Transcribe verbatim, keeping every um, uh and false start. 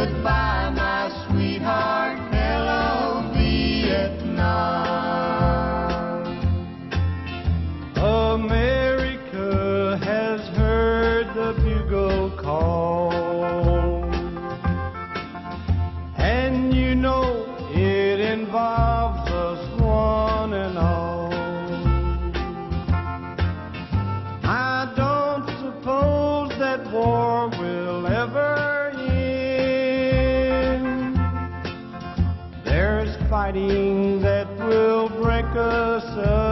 goodbye, my sweetheart. Hello, Vietnam. America has heard the bugle call, and you know it involves us one and all. I don't suppose that war will ever end. There's fighting that will break us up.